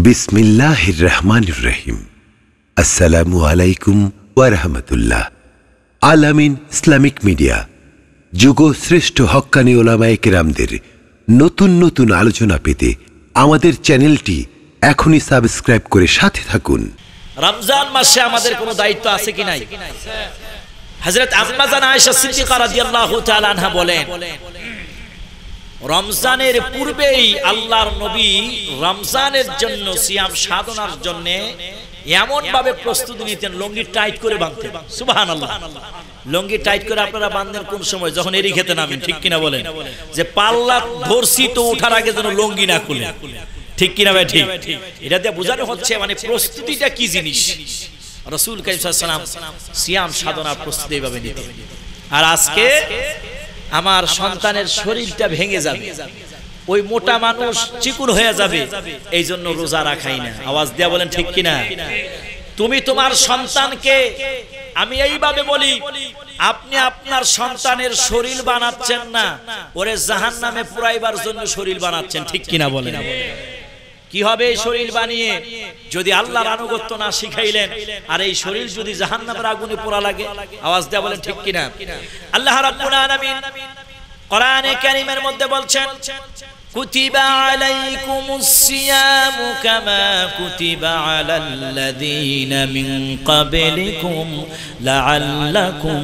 বিসমিল্লাহির রহমানির রহিম। আসসালামু আলাইকুম ওয়া রাহমাতুল্লাহ। আলামিন ইসলামিক মিডিয়া যুগ শ্রেষ্ঠ হক্কানি ওলামায়ে কেরামদের নতুন নতুন আলোচনা পেতে আমাদের চ্যানেলটি এখনই সাবস্ক্রাইব করে সাথে থাকুন। রমজান মাসে আমাদের কোনো দায়িত্ব আছে কি নাই? হযরত আম্মা জান আয়েশা সিদ্দিকা রাদিয়াল্লাহু তাআলা আনহা বলেন, রমজানের পূর্বেই আল্লাহর নবী রমজানের জন্য সিয়াম সাধনার জন্য এমন ভাবে প্রস্তুতি নিতেন, লুঙ্গি টাইট করে বাঁধতেন। সুবহানাল্লাহ। লুঙ্গি টাইট করে আপনারা বাঁধেন কোন সময়? যখন এরি খেতে নামেন, ঠিক কিনা বলেন? যে পাল্লা ধরছি তো ওঠার আগে যেন লুঙ্গি না খুলে, ঠিক কিনা ভাই? ঠিক। এটা দিয়ে বোঝানো হচ্ছে মানে প্রস্তুতিটা কি জিনিস। রাসূল কারীম সাল্লাল্লাহু আলাইহি ওয়াসাল্লাম সিয়াম সাধনার প্রস্তুতি এইভাবে নিতেন। আর আজকে আমার সন্তানের শরীরটা ভেঙে যাবে, ওই মোটা মানুষ চিকুন হয়ে যাবে, এই জন্য রোজা রাখাই না। আওয়াজ দিয়া বলেন ঠিক কিনা? তুমি তোমার সন্তানকে, আমি এইভাবে বলি, আপনি আপনার সন্তানের শরীর বানাচ্ছেন না, ওরে জাহান্নামে পুরাইবার জন্য শরীর বানাচ্ছেন, ঠিক কিনা বলেন? কি হবে এই শরীর বানিয়ে যদি আল্লাহর আনুগত্য না শিখাইলেন, আর এই শরীর যদি জাহান্নামের আগুনে পোড়া লাগে? আওয়াজ দেয়া বলেন ঠিক কিনা? আল্লাহ রাব্বুল আলামিন কোরআনে কারীমের মধ্যে বলছেন, কুতিবা আলাইকুমুস সিয়ামু কামা কুতিবা আলাল্লাযীনা মিন ক্বাবলিকুম লাআল্লাকুম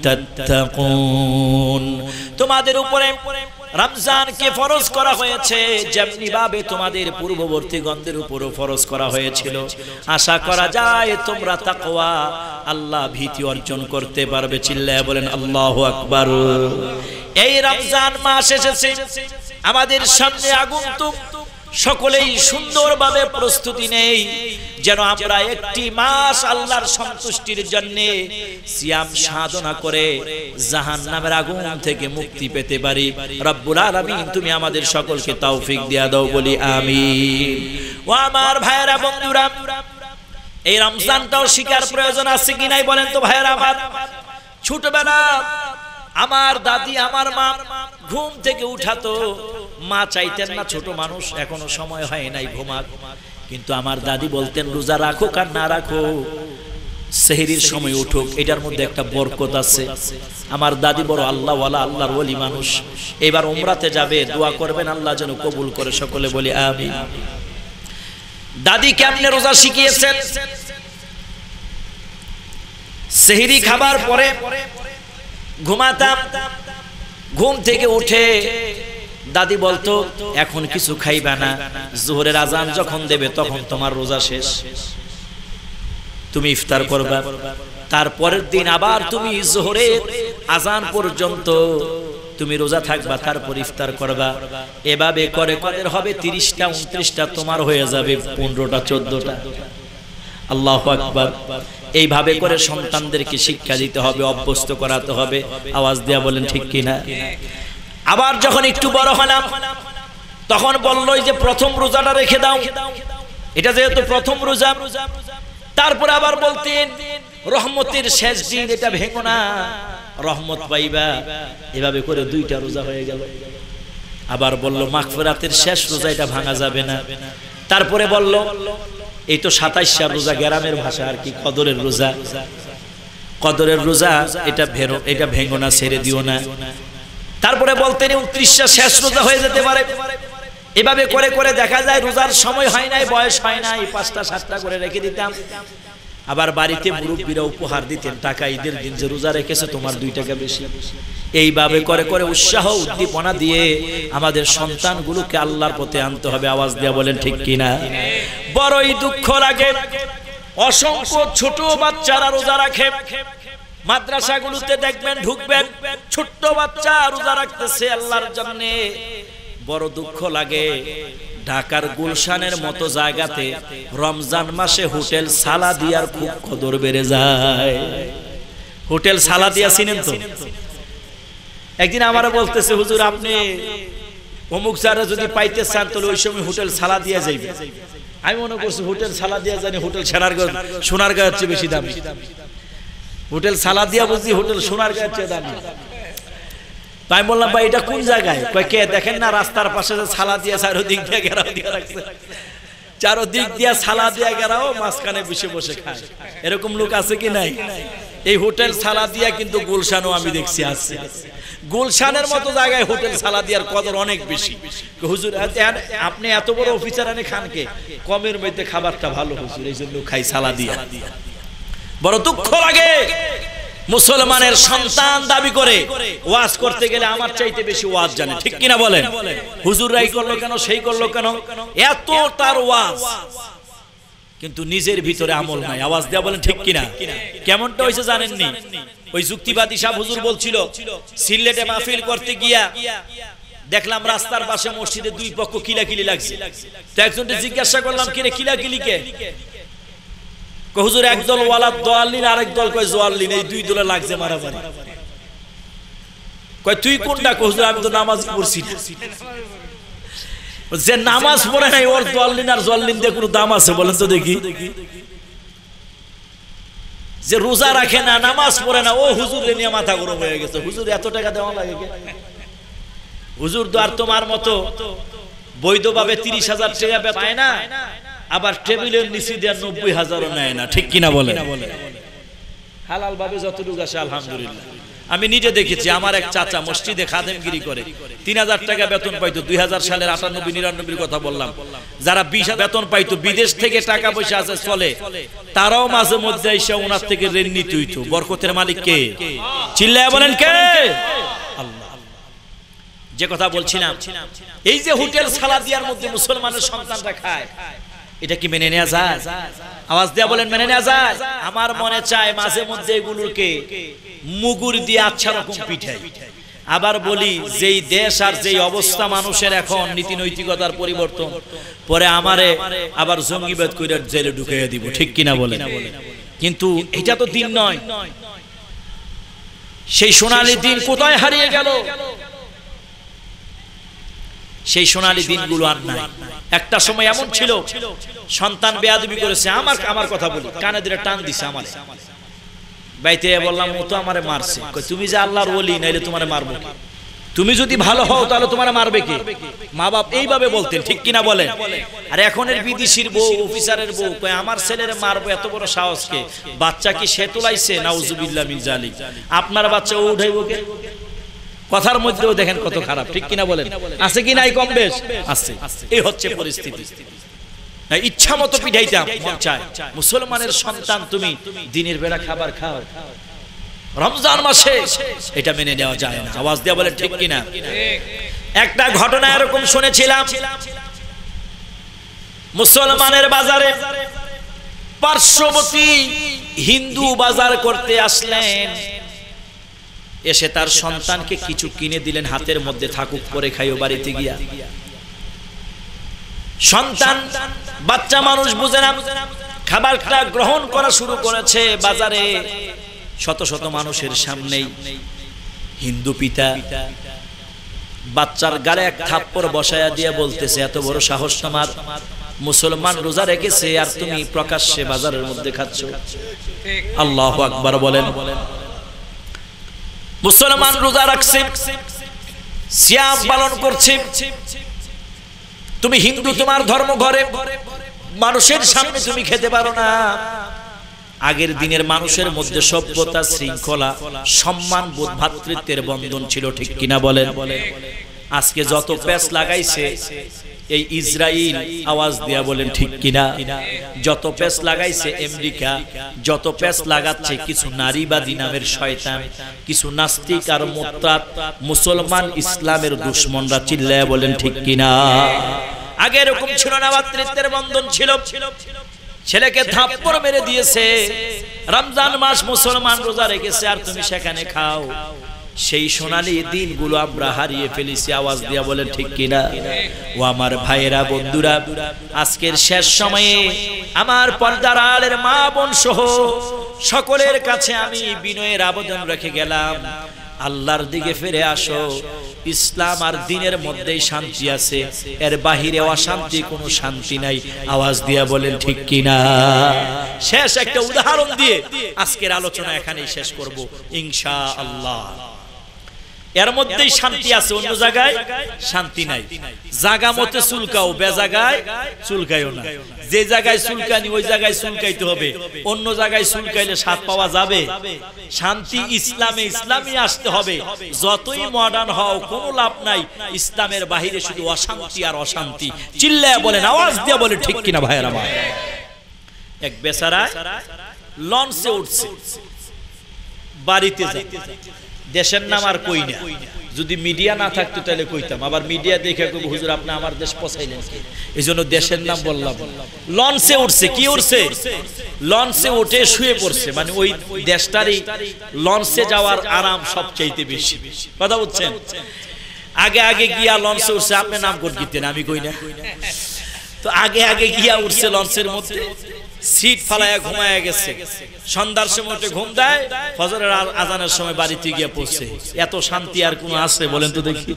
তাত্তাকুন। তোমাদের উপরে রমজানকে ফরজ করা হয়েছে যেমনি ভাবে তোমাদের পূর্ববর্তী গণদের উপরও ফরজ করা হয়েছিল। আশা করা যায় তোমরা তাকওয়া, আল্লাহ ভীতি অর্জন করতে পারবে। চিল্লায়া বলেন আল্লাহু আকবার। এই রমজান মাস এসেছে, আমাদের সামনে আগন্তুক, সকলেই সুন্দরভাবে প্রস্তুতি নেই যেন আমরা একটি মাস আল্লাহর সন্তুষ্টির জন্য সিয়াম সাধনা করে জাহান্নামের আগুন থেকে মুক্তি পেতে পারি। রব্বুল আলামিন তুমি আমাদের সকলকে তৌফিক দিয়া দাও, বলি আমিন। ও আমার ভাইয়েরা, বন্ধুরা, এই রমজানটাও শিকার প্রয়োজন আছে কি নাই বলেন তো ভাইয়েরা আমার? ছোটবেলা আমার দাদি, আমার মা ঘুম থেকে উঠাতো, মা চাইতেন না ছোট মানুষ এখনো সময় হয় নাই ঘুমাক, কিন্তু আমার দাদি বলতেন রোজা রাখো আর না রাখো, সেহরির সময় উঠুক, এটার মধ্যে একটা বরকত আছে। আমার দাদি বড় আল্লাহওয়ালা, আল্লাহর ওলি মানুষ। এবার উমরাতে যাবে, দোয়া করবেন আল্লাহ যেন কবুল করে, সকলে বলি আমিন। দাদি কেমনে রোজা শিখিয়েছেন? সেহরি খাবার পরে ঘুমাতাম, ঘুম থেকে উঠে দাদি বলতো এখন কিছু খাইবা না, জোহরের আজান যখন দেবে তখন তোমার রোজা শেষ, তুমি ইফতার করবা, তারপরের দিন আবার তুমি জোহরের আজান পর্যন্ত তুমি রোজা থাকবা, তারপর ইফতার করবা। এভাবে করে করে হবে 30টা 29টা, তোমার হয়ে যাবে 15টা 14টা। আল্লাহু আকবার। এইভাবে করে সন্তানদেরকে শিক্ষা দিতে হবে, অভ্যস্ত করাতে হবে। আওয়াজ দেয়া বলেন ঠিক কিনা? আবার যখন একটু বড় হলাম তখন বললো যে প্রথম রোজাটা রেখে দাও, এটা যেহেতু প্রথম রোজা। তারপরে আবার বলতেন রহমতের শেষ দিন, এটা ভেঙো না, রহমত পাইবা। এভাবে করে 2টা রোজা হয়ে গেল। আবার বলল মাগফিরাতের শেষ রোজা, এটা ভাঙা যাবে না। তারপরে বলল এই তো 27টা রোজা, গ্রামের ভাষা আর কি, কদরের রোজা, কদরের রোজা, এটা ভেঙো না, ছেড়ে দিও না। তারপরে বলতেন 29টা শেষ রোজা হয়ে যেতে পারে। এভাবে করে করে দেখা যায় রোজার সময় হয় নাই, বয়স হয় নাই, 5টা 7টা করে রেখে দিতাম। আবার বাড়িতে মুরব্বীরা উপহার দিতেন টাকা, ঈদের দিন যে রোজা রেখেছে তোমার 2 টাকা বেশি। এইভাবে করে করে উৎসাহ উদ্দীপনা দিয়ে আমাদের সন্তানগুলোকে আল্লাহর পথে আনতে হবে। আওয়াজ দেয়া বলেন ঠিক কিনা? বড়ই দুঃখ লাগে, অসংখ্য ছোট বাচ্চারা রোজা রাখে, মাদ্রাসাগুলোতে দেখবেন ঢুকবেন, ছোট্ট বাচ্চা রোজা রাখতেছে আল্লাহর জন্য। বড় দুঃখ লাগে, ঢাকার গুলশানের মতো জায়গাতে রমজান মাসে হোটেল সালাদিয়ার খুব কদর বেড়ে যায়। হোটেল সালাদিয়া চিনেন তো? একদিন আমারা বলতেছে হুজুর আপনি অমুক জায়গা যদি পাইতে চান তাহলে ওই সময় হোটেল সালাদিয়া যাইবে। আমি মনে করছি হোটেল সালাদিয়া জানি হোটেল সোনারগাঁয়ের চেয়ে বেশি দামি। হোটেল সালাদিয়া বুঝি হোটেল সোনারগাঁয়ের চেয়ে দামি। তাই বললাম ভাই এটা কোন জায়গায়? কয় কে দেখেন না রাস্তার পাশে যে সালাদিয়া চারদিক দিয়ে ঘেরাও দিয়ে রাখছে। চারদিক দিয়া সালা দিয়া গেরাও মাঝখানে বসে বসে খায়, এরকম লোক আছে কি নাই? এই হোটেল সালা দিয়া কিন্তু গুলশানও আমি দেখছি আছে। গুলশানের মতো জায়গায় হোটেল সালা দিয়ার কদর অনেক বেশি। হুজুর আপনি এত বড় অফিসার আনে খানকে, কমের মধ্যে খাবারটা ভালো হুজুর, এই জন্য খাই সালা দিয়া। বড় দুঃখ লাগে মুসলমানের সন্তান দাবি করে ওয়াজ করতে গেলে আমার চাইতে বেশি ওয়াজ জানে, ঠিক কিনা বলেন? হুজুররা এই করলো কেন, সেই করলো কেন, এত তার ওয়াজ, কিন্তু নিজের ভিতরে আমল নাই। আওয়াজ দেয়া বলেন ঠিক কিনা? কেমনটা হয়েছে জানেননি? ওই যুক্তিবাদী সাহেব হুজুর বলছিল সিলেটে মাহফিল করতে গিয়া দেখলাম রাস্তার পাশে মসজিদে দুই পক্ষ কিলাকিলি লাগছে। তো একজনকে জিজ্ঞাসা করলাম, কিরে কিলাকিলি কে? হুজুর একদল ওয়ালা দোয়াল্লিন, আরেক দল কয় জোয়াল্লিন, এই দুই দলে লাগছে মারামারি। কয় তুই কোনটা? হুজুর আমি তো নামাজ পড়ছি না। যে নামাজ পড়ে নাই ওর দোয়াল্লিন আর জোয়াল্লিন দিয়ে কোনো দাম আছে বলেন তো দেখি? যে রোজা রাখে না, নামাজ পড়ে না, ও হুজুর নিয়ে মাথা গরম হয়ে গেছে। হুজুর এত টাকা দেওয়া লাগে? হুজুর তো আর তোমার মতো বৈধভাবে 30,000 টাকা পায় না, আবার টেবিলের নিচে দিয়ে 90,000ও নেয় না, ঠিক কিনা বলে? হালাল ভাবে যতটুকু আসে আলহামদুলিল্লাহ। আমি নিজে দেখেছি, আমার এক চাচা মসজিদে খাদেমগিরি করে 3000 টাকা বেতন পাইতো। 2000 সালের 98-99 কথা বললাম। যারা 20 বেতন পাইতো, বিদেশ থেকে টাকা পয়সা আছে চলে, তারাও মাঝে মধ্যে এসে ওনার থেকে ঋণ নিতে হইতো। বরকতের মালিক কে? চিল্লায়া বলেন কে? আল্লাহ। যে কথা বলছিলাম, এই যে হোটেল সালাদিয়ার মধ্যে মুসলমানের সন্তানরা খায়, এটা কি মেনে নেওয়া যায়? আওয়াজ দেয়া বলেন মেনে নেওয়া যায়? আমার মনে চায় মাঝে মধ্যে এগুলোকে মুগুর দিয়ে আচ্ছা রকম পিঠাই। আবার বলি, যেই দেশ আর যেই অবস্থা মানুষের এখন, নীতি নৈতিকতার পরিবর্তন, পরে আমারে আবার জঙ্গিবাদ করে জেলে ঢুকিয়ে দিব, ঠিক কিনা বলেন? কিন্তু এটা তো দিন নয়। সেই সোনালী দিন কোথায় হারিয়ে গেল? সেই সোনালী দিনগুলো আর নাই। একটা সময় এমন ছিল, সন্তান বেয়াদবি করেছে, আমার কথা বলি, কানে ধরে টান দিছে আমার বাইতে, বললাম ও তো আমারে মারছে। তুমি যে আল্লাহর ওলি, নাইলে তোমারে মারবো কে? তুমি যদি ভালো হও তাহলে তোমারে মারবে কে? মা বাপ এইভাবে বলতেন, ঠিক কিনা বলেন? আর এখনের বিদেশির বউ, অফিসারের বউ কয় আমার ছেলেরে মারবো, এত বড় সাহস কে? বাচ্চা কি সে তোলাইছে? নাউজুবিল্লাহ মিন জালিক। আপনার বাচ্চা ও উঠাইবো কে? কথার মধ্যেও দেখেন কত খারাপ, ঠিক কিনা বলেন? আছে কি নাই কম বেশ? আছে। এই হচ্ছে পরিস্থিতি। ইচ্ছা মতো পিঠাইতাম মন চায়। মুসলমানের সন্তান তুমি দিনের বেলা খাবার খাও রমজান মাসে, এটা মেনে নেওয়া যায় না। আওয়াজ দেয়া বলেন ঠিক কিনা? একটা ঘটনা এরকম শুনেছিলাম, মুসলমানের বাজারে পার্শ্ববর্তী হিন্দু বাজার করতে আসলেন, এসে তার সন্তানকে কিছু কিনে দিলেন, হাতের মধ্যে থাকুক পরে খাইও বাড়িতে গিয়া। সন্তান বাচ্চা মানুষ বুঝে না, খাবারটা গ্রহণ করা শুরু করেছে। বাজারে শত শত মানুষের সামনেই হিন্দু পিতা বাচ্চার গালে এক থাপ্পড় বসায়া দিয়ে বলতেছে, এত বড় সাহস তোমার, মুসলমান রোজা রেখেছে আর তুমি প্রকাশ্যে বাজারের মধ্যে খাচ্ছ। আল্লাহু আকবার বলেন। মুসলমান রোজা রাখছে, সিয়াম পালন করছে, তুমি হিন্দু, তোমার ধর্ম ঘরে, মানুষের সামনে তুমি খেতে পারো না। আগের দিনের মানুষের মধ্যে সভ্যতা, শৃঙ্খলা, সম্মান বোধ, ভ্রাতৃত্বের বন্ধন ছিল, ঠিক কিনা বলেন? আজকে যত প্যাচ লাগাইছে এই ইসরায়েল, আওয়াজ দিয়া বলেন ঠিক কিনা? যত প্যাচ লাগাইছে আমেরিকা, যত প্যাচ লাগাচ্ছে কিছু নারীবাদী নামের শয়তান, কিছু নাস্তিক আর মুরতাদ মুসলমান ইসলামের দুশমনরা, চিল্লায়া বলেন ঠিক কিনা? আগে এরকম ছিল না, ভ্রাতৃত্বের বন্ধন ছিল। ছেলেকে থাপ্পড় মেরে দিয়েছে, রমজান মাস মুসলমান রোজা রেখেছে আর তুমি সেখানে খাও। সেই সোনালী দিনগুলো আমরা হারিয়ে ফেলেছি। আওয়াজ দিয়া বলেন ঠিক কিনা? ও আমার ভাইয়েরা, বন্ধুরা, আজকের শেষ সময়ে আমার পর্দার আড়ালের মা বোন সহ সকলের কাছে আমি বিনয়ের আবেদন রেখে গেলাম, আল্লাহর দিকে ফিরে আসো। ইসলাম আর দ্বীনের মধ্যেই শান্তি আছে, এর বাহিরে অশান্তি, কোনো শান্তি নাই। আওয়াজ দিয়া বলেন ঠিক কিনা? শেষ একটা উদাহরণ দিয়ে আজকের আলোচনা এখানেই শেষ করব ইনশাআল্লাহ। এর মধ্যেই শান্তি আছে, অন্য জায়গায় শান্তি নাই। জায়গা মতে চুলকাও, বেজাগায় চুলকাইও না। যে জায়গায় চুলকানি ওই জায়গায় চুলকাইতে হবে, অন্য জায়গায় চুলকাইলে স্বাদ পাওয়া যাবে? শান্তি ইসলামে, ইসলামে আসতে হবে। যতই মডার্ন হও কোনো লাভ নাই, ইসলামের বাহিরে শুধু অশান্তি আর অশান্তি। চিল্লায় বলেন, আওয়াজ দিয়ে বলেন, ঠিক কিনা ভাইয়েরা আমার? এক বেচারা লঞ্চে উঠছে, বাড়িতে যায়, দেশের নাম আর কই না। যদি মিডিয়া না থাকতো তাহলে কইতাম, আবার মিডিয়া দেখে হুজুর আপনি আমার দেশ পছাইলেন, এই জন্য দেশের নাম বললাম। লঞ্চে উঠছে, কি উঠছে? লঞ্চে উঠে শুয়ে পড়ছে, মানে ওই দেশটারই লঞ্চে যাওয়ার আরাম সবচাইতে বেশি। কথা বুঝছেন? আগে আগে গিয়া লঞ্চে উঠছে, আপনি নাম কোন দিতেন, আমি কই না। তো আগে আগে গিয়া উঠছে লঞ্চের মধ্যে, সিট ফালায়া ঘুমায়া গেছে। সন্ধ্যার সময় উঠে ঘুম দেয়, ফজরের আজানের সময় বাড়িতে গিয়ে পড়ছে। এত শান্তি আর কোন আছে বলেন তো দেখি?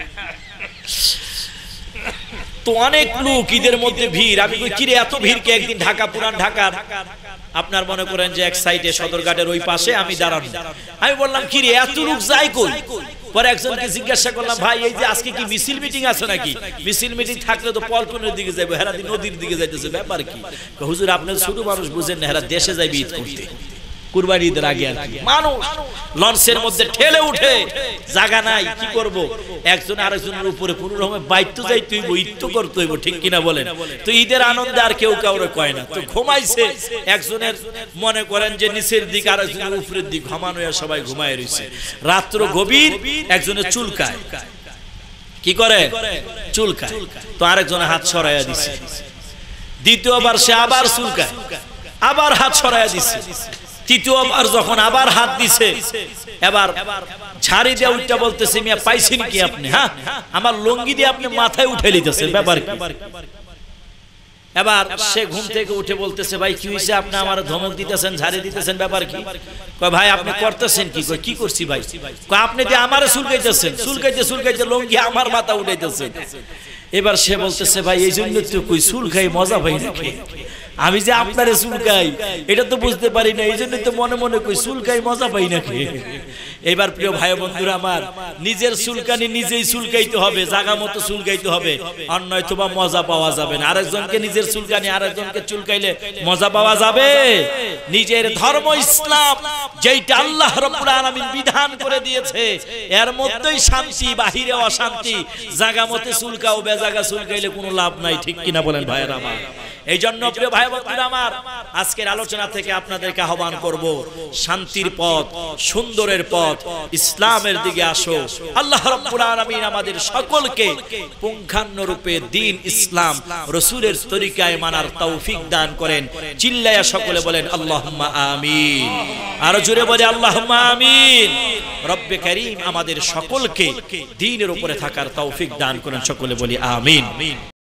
তো অনেক লোক ঈদের মধ্যে ভিড়। আমি কই কিরে এত ভিড় কে? একদিন ঢাকা, পুরান ঢাকার আপনার মনে করেন যে এক সাইডে সদরঘাটের ওই পাশে আমি দাঁড়ানো। আমি বললাম কিরে এত লোক যায় কই? পরে একজনকে জিজ্ঞাসা করলাম, ভাই এই যে আজকে কি মিছিল মিটিং আছে নাকি? মিছিল মিটিং থাকলে তো পল্টনের দিকে যাইবো, হেরাদি নদীর দিকে যাইতেছে, ব্যাপার কি? হুজুর আপনার ছোট মানুষ বুঝেন না, হেরা দেশে যাইবে ঈদ করতে, কুরবানি ঈদের আগে আর কি। মানুষ লঞ্চের মধ্যে ঠেলে উঠে, জায়গা নাই, কি করব? একজন আরেকজনের উপরে কোন রকমে বাইতে যাইতে হইব, ঈদ তো করতে হইব, ঠিক কিনা বলেন? তো ঈদের আনন্দে আর কেউ কাউরে কয় না। তো ঘুমাইছে একজনের, মনে করেন যে নিচের দিক, আরেকজনের উপরের দিক, ঘুমানো, সবাই ঘুমায় রইছে। রাত্র গভীর, একজনের চুলকায়। কি করে? চুলকায়। তো আরেকজনের হাত সরাইয়া দিছে। দ্বিতীয়বার সে আবার চুলকায়, আবার হাত সরাইয়া দিছে। তৃতীয়বার যখন আবার হাত দিছে, এবার ঝাড়ি দিয়ে উঠটা বলতেছে, মিয়া পাইছেন কি আপনি? হ্যাঁ, আমার লুঙ্গি দিয়ে আপনি মাথায় উঠে নিতেছেন, ব্যাপার কি? এবার সে ঘুম থেকে উঠে বলতেছে, ভাই কি হয়েছে? আপনি আমার ধমক দিতেছেন, ঝাড়ি দিতেছেন, ব্যাপার কি? কয় ভাই আপনি করতেছেন কি? কয় কি করছি ভাই? কয় আপনি যে আমারে চুলকাইতেছেন, চুলকাইতে চুলকাইতে লুঙ্গি আমার মাথা উঠাইতেছেন। এবার সে বলতেছে, ভাই এই জন্য তো কই চুল খাই মজা পাই নাকি? আমি যে আপনারে চুলকাই এটা তো বুঝতে পারি না, এই জন্য তো মনে মনে কই চুলকাই মজা পাই নাকি? এবার প্রিয় ভাই বন্ধুরা আমার, নিজের চুলকানি নিজেই চুলকাইতে হবে, জায়গা মতো চুলকাইতে হবে, আর নয়তো বা মজা পাওয়া যাবে না। আরেকজনকে নিজের চুলকানি আরেকজনকে চুলকাইলে মজা পাওয়া যাবে? নিজের ধর্ম ইসলাম, যেইটা আল্লাহ রাব্বুল আলামিন বিধান করে দিয়েছে, এর মধ্যেই শান্তি, বাহিরে অশান্তি। জায়গা মতো চুলকাও, বেজায়গা চুলকাইলে কোনো লাভ নাই, ঠিক কিনা বলেন ভাইয়েরা আমার? এই জন্য প্রিয় ভাই বন্ধুরা আমার, আজকের আলোচনা থেকে আপনাদেরকে আহ্বান করব, শান্তির পথ, সুন্দরের পথ, ইসলামের দিকে আসো। আল্লাহ রাব্বুল আলামিন আমাদের সকলকে পুঙ্খানুরূপে দ্বীন ইসলাম, রাসূলের তরিকায় মানার তৌফিক দান করেন। চিল্লায়া সকলে বলেন আল্লাহুম্মা আমিন। আরো জোরে বলে আল্লাহুম্মা আমিন। রব্বে কারীম আমাদের সকলকে দ্বীনের উপরে থাকার তৌফিক দান করেন, সকলে বলি আমিন।